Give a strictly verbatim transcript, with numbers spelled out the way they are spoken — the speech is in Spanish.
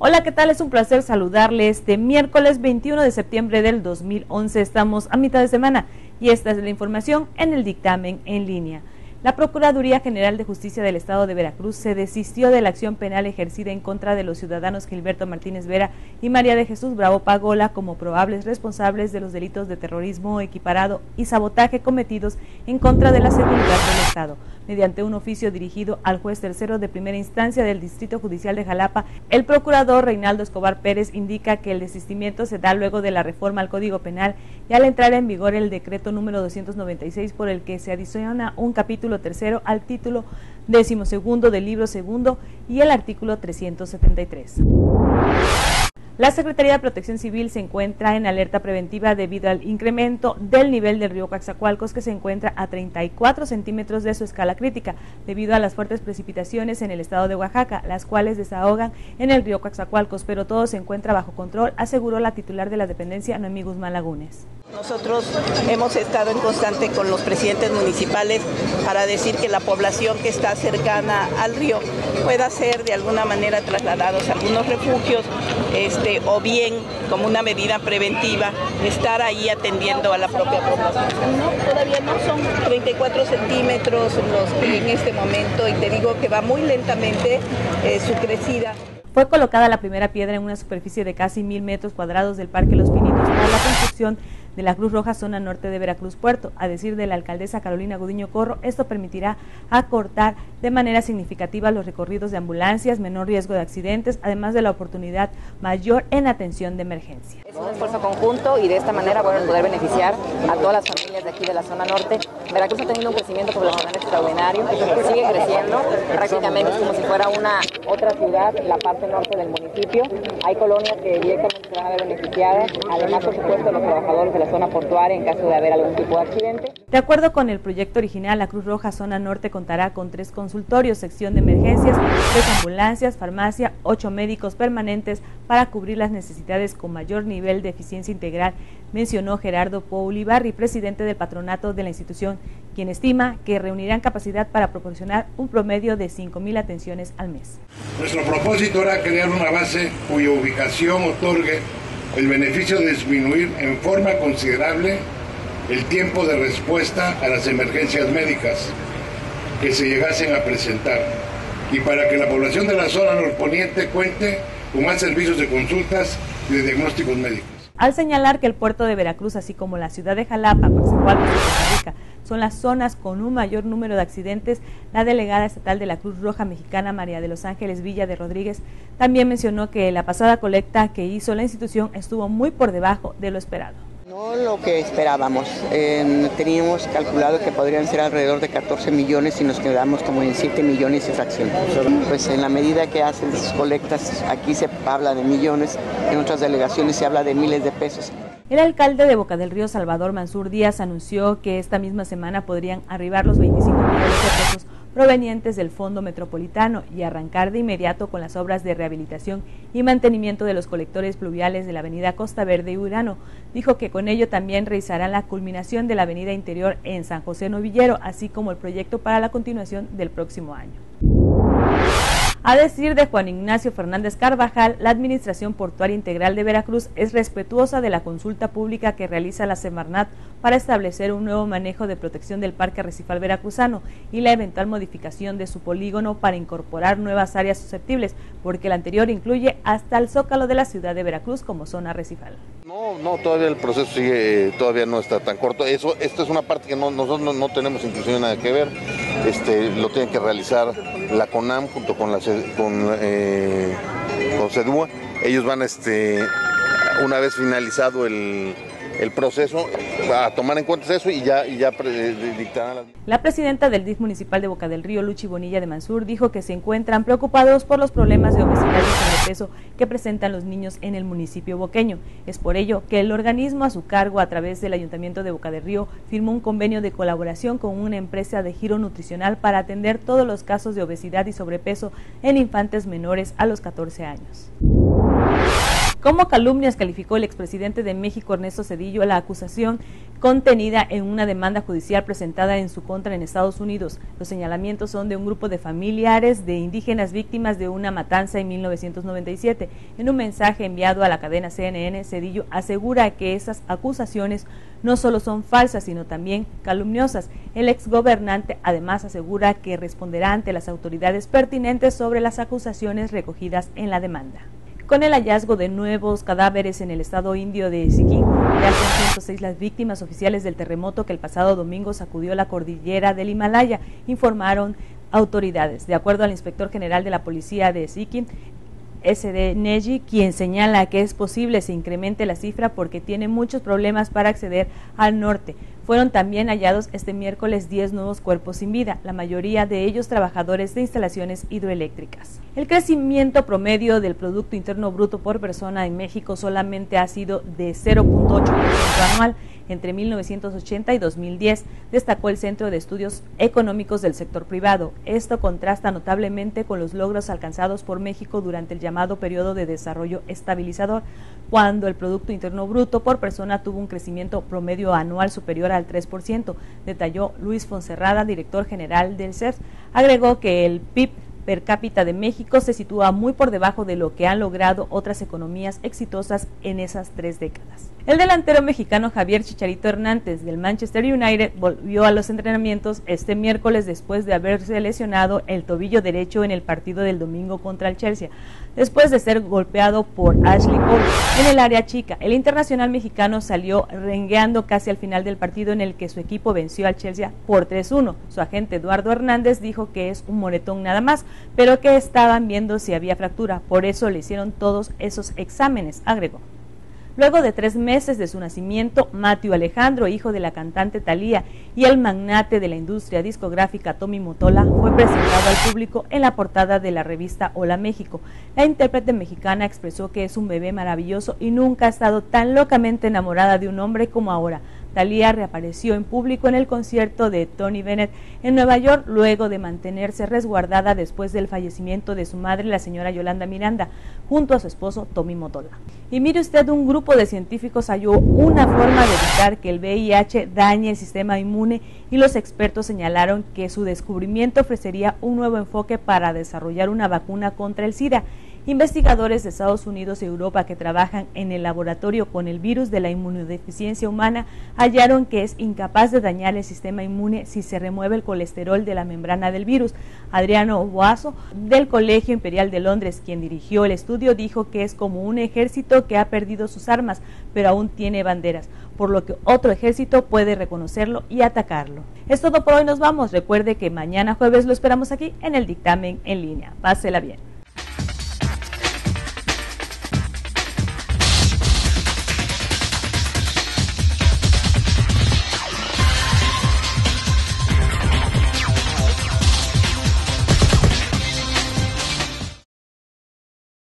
Hola, ¿qué tal? Es un placer saludarles este miércoles veintiuno de septiembre del dos mil once. Estamos a mitad de semana y esta es la información en el dictamen en línea. La Procuraduría General de Justicia del Estado de Veracruz se desistió de la acción penal ejercida en contra de los ciudadanos Gilberto Martínez Vera y María de Jesús Bravo Pagola como probables responsables de los delitos de terrorismo equiparado y sabotaje cometidos en contra de la seguridad del Estado. Mediante un oficio dirigido al juez tercero de primera instancia del Distrito Judicial de Jalapa, el procurador Reinaldo Escobar Pérez indica que el desistimiento se da luego de la reforma al Código Penal y al entrar en vigor el decreto número doscientos noventa y seis por el que se adiciona un capítulo tercero al título decimosegundo del libro segundo y el artículo trescientos setenta y tres. La Secretaría de Protección Civil se encuentra en alerta preventiva debido al incremento del nivel del río Coatzacoalcos, que se encuentra a treinta y cuatro centímetros de su escala crítica, debido a las fuertes precipitaciones en el estado de Oaxaca, las cuales desahogan en el río Coatzacoalcos, pero todo se encuentra bajo control, aseguró la titular de la dependencia, Noemí Guzmán Lagunes. Nosotros hemos estado en constante con los presidentes municipales para decir que la población que está cercana al río pueda ser de alguna manera trasladados a algunos refugios, este, o bien como una medida preventiva estar ahí atendiendo a la propia población. No, todavía no son treinta y cuatro centímetros los que en este momento, y te digo que va muy lentamente eh, su crecida. Fue colocada la primera piedra en una superficie de casi mil metros cuadrados del Parque Los Pinitos para la construcción de la Cruz Roja Zona Norte de Veracruz Puerto. A decir de la alcaldesa Carolina Gudiño Corro, esto permitirá acortar de manera significativa los recorridos de ambulancias, menor riesgo de accidentes, además de la oportunidad mayor en atención de emergencia. Es un esfuerzo conjunto y de esta manera bueno, poder beneficiar a todas las familias de aquí de la zona norte. Veracruz ha tenido un crecimiento poblacional extraordinario, sigue creciendo, prácticamente es como si fuera una otra ciudad en la parte norte del municipio. Hay colonias que directamente se van a ver beneficiadas, además por supuesto los trabajadores de la zona portuaria en caso de haber algún tipo de accidente. De acuerdo con el proyecto original, la Cruz Roja Zona Norte contará con tres consultorios, sección de emergencias, tres ambulancias, farmacia, ocho médicos permanentes para cubrir las necesidades con mayor nivel de eficiencia integral, mencionó Gerardo Poulibarri, presidente del patronato de la institución, quien estima que reunirán capacidad para proporcionar un promedio de cinco mil atenciones al mes. Nuestro propósito era crear una base cuya ubicación otorgue el beneficio de disminuir en forma considerable el tiempo de respuesta a las emergencias médicas que se llegasen a presentar y para que la población de la zona norponiente cuente con más servicios de consultas y de diagnósticos médicos. Al señalar que el puerto de Veracruz, así como la ciudad de Jalapa, Coatzacoalcos y Costa Rica, son las zonas con un mayor número de accidentes, la delegada estatal de la Cruz Roja Mexicana, María de los Ángeles Villa de Rodríguez, también mencionó que la pasada colecta que hizo la institución estuvo muy por debajo de lo esperado. No lo que esperábamos, eh, teníamos calculado que podrían ser alrededor de catorce millones y nos quedamos como en siete millones y fracción. Pues en la medida que hacen sus colectas, aquí se habla de millones, en otras delegaciones se habla de miles de pesos. El alcalde de Boca del Río, Salvador Mansur Díaz, anunció que esta misma semana podrían arribar los veinticinco millones de pesos provenientes del Fondo Metropolitano y arrancar de inmediato con las obras de rehabilitación y mantenimiento de los colectores pluviales de la avenida Costa Verde y Urano. Dijo que con ello también realizarán la culminación de la avenida interior en San José Novillero, así como el proyecto para la continuación del próximo año. A decir de Juan Ignacio Fernández Carvajal, la Administración Portuaria Integral de Veracruz es respetuosa de la consulta pública que realiza la Semarnat para establecer un nuevo manejo de protección del Parque Arrecifal Veracruzano y la eventual modificación de su polígono para incorporar nuevas áreas susceptibles, porque el anterior incluye hasta el Zócalo de la ciudad de Veracruz como zona arrecifal. No, no, todavía el proceso sigue, todavía no está tan corto. Eso, esto es una parte que no, nosotros no, no tenemos inclusive nada que ver. Este, lo tiene que realizar la CONAM junto con la con, eh, con CEDUA. Ellos van, este, una vez finalizado el, el proceso, a tomar en cuenta eso y ya, y ya dictarán las... La presidenta del D I F municipal de Boca del Río, Luchi Bonilla de Mansur, dijo que se encuentran preocupados por los problemas de obesidad y sobrepeso que presentan los niños en el municipio boqueño. Es por ello que el organismo a su cargo, a través del Ayuntamiento de Boca del Río, firmó un convenio de colaboración con una empresa de giro nutricional para atender todos los casos de obesidad y sobrepeso en infantes menores a los catorce años. Como calumnias calificó el expresidente de México, Ernesto Zedillo, la acusación contenida en una demanda judicial presentada en su contra en Estados Unidos. Los señalamientos son de un grupo de familiares de indígenas víctimas de una matanza en mil novecientos noventa y siete. En un mensaje enviado a la cadena C N N, Zedillo asegura que esas acusaciones no solo son falsas, sino también calumniosas. El exgobernante además asegura que responderá ante las autoridades pertinentes sobre las acusaciones recogidas en la demanda. Con el hallazgo de nuevos cadáveres en el estado indio de Sikkim, ya son ciento seis las víctimas oficiales del terremoto que el pasado domingo sacudió la cordillera del Himalaya, informaron autoridades. De acuerdo al inspector general de la policía de Sikkim, S D Neji, quien señala que es posible se incremente la cifra porque tiene muchos problemas para acceder al norte. Fueron también hallados este miércoles diez nuevos cuerpos sin vida, la mayoría de ellos trabajadores de instalaciones hidroeléctricas. El crecimiento promedio del Producto Interno Bruto por persona en México solamente ha sido de cero punto ocho por ciento anual entre mil novecientos ochenta y dos mil diez, destacó el Centro de Estudios Económicos del Sector Privado. Esto contrasta notablemente con los logros alcanzados por México durante el llamado periodo de desarrollo estabilizador, cuando el Producto Interno Bruto por persona tuvo un crecimiento promedio anual superior al tres por ciento, detalló Luis Fonserrada, director general del C E R. Agregó que el P I B per cápita de México se sitúa muy por debajo de lo que han logrado otras economías exitosas en esas tres décadas. El delantero mexicano Javier Chicharito Hernández del Manchester United volvió a los entrenamientos este miércoles después de haberse lesionado el tobillo derecho en el partido del domingo contra el Chelsea, después de ser golpeado por Ashley Cole en el área chica. El internacional mexicano salió rengueando casi al final del partido en el que su equipo venció al Chelsea por tres uno. Su agente Eduardo Hernández dijo que es un moretón nada más, pero que estaban viendo si había fractura, por eso le hicieron todos esos exámenes, agregó. Luego de tres meses de su nacimiento, Matthew Alejandro, hijo de la cantante Thalía y el magnate de la industria discográfica Tommy Mottola, fue presentado al público en la portada de la revista Hola México. La intérprete mexicana expresó que es un bebé maravilloso y nunca ha estado tan locamente enamorada de un hombre como ahora. Thalía reapareció en público en el concierto de Tony Bennett en Nueva York luego de mantenerse resguardada después del fallecimiento de su madre, la señora Yolanda Miranda, junto a su esposo Tommy Mottola. Y mire usted, un grupo de científicos halló una forma de evitar que el V I H dañe el sistema inmune y los expertos señalaron que su descubrimiento ofrecería un nuevo enfoque para desarrollar una vacuna contra el SIDA. Investigadores de Estados Unidos y Europa que trabajan en el laboratorio con el virus de la inmunodeficiencia humana hallaron que es incapaz de dañar el sistema inmune si se remueve el colesterol de la membrana del virus. Adriano Boazo, del Colegio Imperial de Londres, quien dirigió el estudio, dijo que es como un ejército que ha perdido sus armas, pero aún tiene banderas, por lo que otro ejército puede reconocerlo y atacarlo. Es todo por hoy, nos vamos. Recuerde que mañana jueves lo esperamos aquí en el Dictamen en Línea. Pásela bien.